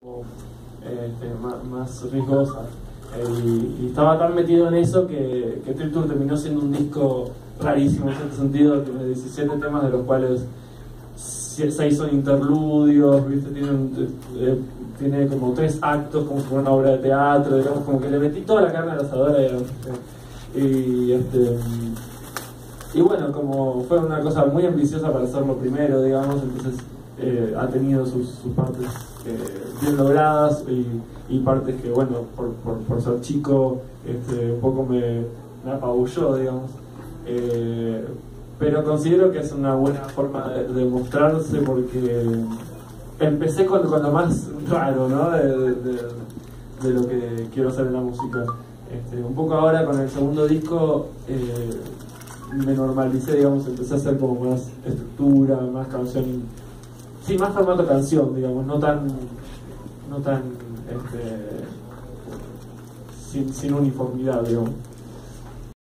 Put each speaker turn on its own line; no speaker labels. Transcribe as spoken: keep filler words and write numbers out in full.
este, más, más riesgosa. Eh, y, y estaba tan metido en eso que, que Trip Tour terminó siendo un disco rarísimo en cierto sentido. Tiene diecisiete temas, de los cuales seis son interludios, ¿viste? Tiene, un, eh, tiene como tres actos, como si fuera una obra de teatro, digamos, como que le metí toda la carne al asador, digamos. Y, este, y bueno, como fue una cosa muy ambiciosa para hacerlo primero, digamos, entonces eh, ha tenido sus, sus partes eh, bien logradas y, y partes que, bueno, por, por, por ser chico, este, un poco me, me apabulló, digamos. Eh, pero considero que es una buena forma de, de mostrarse, porque empecé con, con lo más raro, ¿no? de, de, de lo que quiero hacer en la música. Este, un poco ahora con el segundo disco eh, me normalicé, digamos, empecé a hacer como más estructura, más canción, sí, más formato canción, digamos, no tan, no tan, este, sin, sin uniformidad, digamos.